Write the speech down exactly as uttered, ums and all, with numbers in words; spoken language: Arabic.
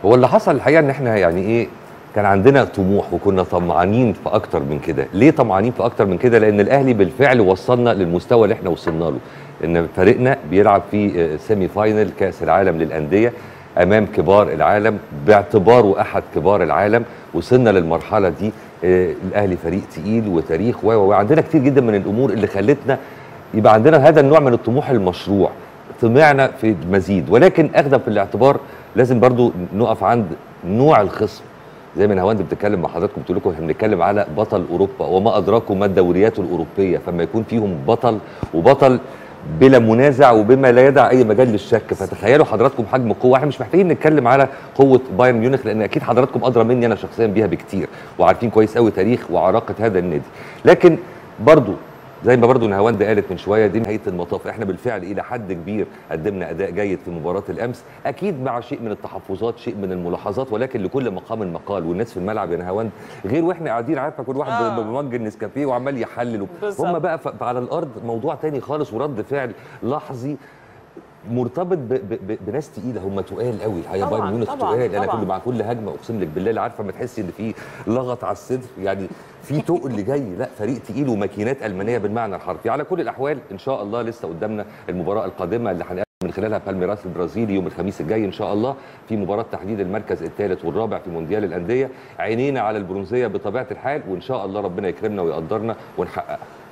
هو اللي حصل الحقيقه ان احنا يعني ايه، كان عندنا طموح وكنا طمعانين في اكتر من كده. ليه طمعانين في اكتر من كده؟ لان الاهلي بالفعل وصلنا للمستوى اللي احنا وصلنا له، ان فريقنا بيلعب في سيمي فاينل كاس العالم للانديه امام كبار العالم، باعتباره احد كبار العالم. وصلنا للمرحله دي. الاهلي فريق تقيل وتاريخ، وعندنا كتير جدا من الامور اللي خلتنا يبقى عندنا هذا النوع من الطموح المشروع. طمعنا في المزيد، ولكن اخذا في الاعتبار لازم برضو نقف عند نوع الخصم. زي ما نهاوند بتتكلم مع حضراتكم، بتقول لكم احنا بنتكلم على بطل اوروبا، وما ادراكم ما الدوريات الاوروبيه، فما يكون فيهم بطل وبطل بلا منازع وبما لا يدع اي مجال للشك. فتخيلوا حضراتكم حجم القوه. احنا مش محتاجين نتكلم على قوه بايرن ميونخ، لان اكيد حضراتكم ادرى مني انا شخصيا بيها بكتير، وعارفين كويس قوي تاريخ وعراقه هذا النادي. لكن برضو زي ما برضو نهاوند قالت من شويه، دي نهايه المطاف. احنا بالفعل الى حد كبير قدمنا اداء جيد في مباراه الامس، اكيد مع شيء من التحفظات، شيء من الملاحظات، ولكن لكل مقام مقال. والناس في الملعب يا نهاوند غير واحنا قاعدين، عارفه كل واحد آه. بمج النسكافيه وعمال يحلل، هم بقى على الارض موضوع تاني خالص، ورد فعل لحظي مرتبط ب ب بناس تقيله. هم تقال قوي الحقيقه، بايرن ميونخ تقال. انا كل مع كل هجمه اقسم لك بالله، عارفه ما تحسي ان في لغط على الصدر، يعني في تقل اللي جاي. لا، فريق تقيل وماكينات المانيه بالمعنى الحرفي. على كل الاحوال ان شاء الله لسه قدامنا المباراه القادمه اللي هنقابل من خلالها بالميراس البرازيلي يوم الخميس الجاي ان شاء الله، في مباراه تحديد المركز الثالث والرابع في مونديال الانديه. عينينا على البرونزيه بطبيعه الحال، وان شاء الله ربنا يكرمنا ويقدرنا ونحققها.